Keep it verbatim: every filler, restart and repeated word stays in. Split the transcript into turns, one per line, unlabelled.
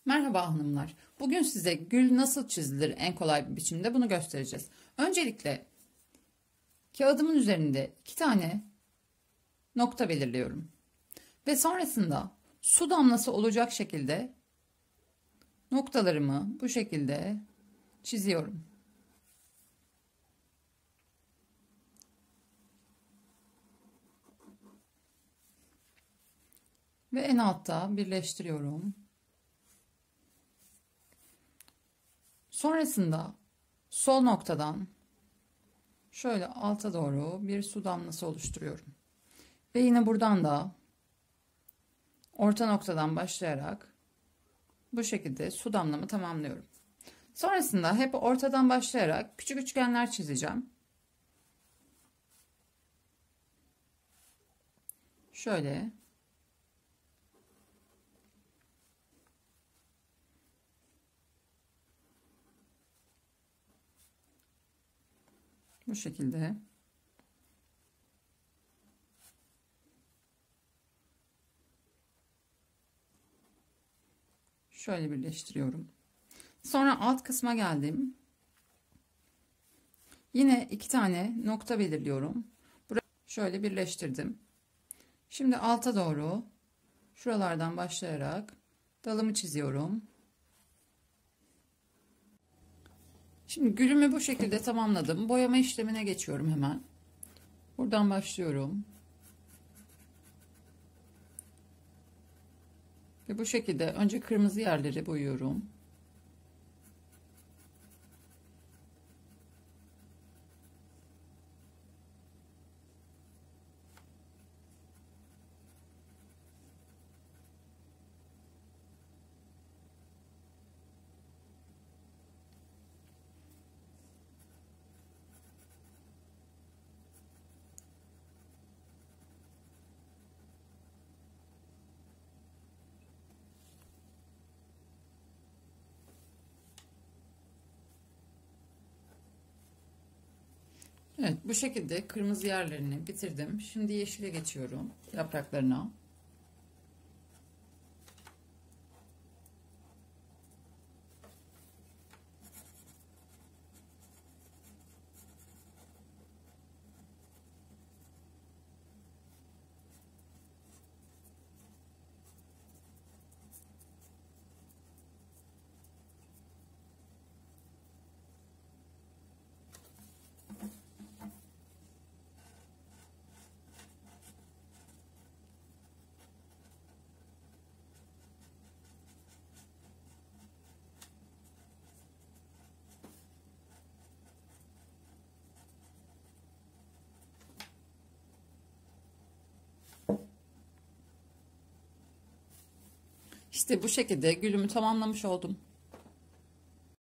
Merhaba hanımlar. Bugün size gül nasıl çizilir en kolay bir biçimde bunu göstereceğiz. Öncelikle kağıdımın üzerinde iki tane nokta belirliyorum. Ve sonrasında su damlası olacak şekilde noktalarımı bu şekilde çiziyorum. Ve en altta birleştiriyorum. Sonrasında sol noktadan şöyle alta doğru bir su damlası oluşturuyorum. Ve yine buradan da orta noktadan başlayarak bu şekilde su damlamı tamamlıyorum. Sonrasında hep ortadan başlayarak küçük üçgenler çizeceğim. Şöyle. Bu şekilde. Şöyle birleştiriyorum. Sonra alt kısma geldim. Yine iki tane nokta belirliyorum. Burayı şöyle birleştirdim. Şimdi alta doğru şuralardan başlayarak dalımı çiziyorum. Şimdi gülümü bu şekilde tamamladım. Boyama işlemine geçiyorum hemen. Buradan başlıyorum. Ve bu şekilde önce kırmızı yerleri boyuyorum. Evet, bu şekilde kırmızı yerlerini bitirdim. Şimdi yeşile geçiyorum yapraklarına. İşte bu şekilde gülümü tamamlamış oldum.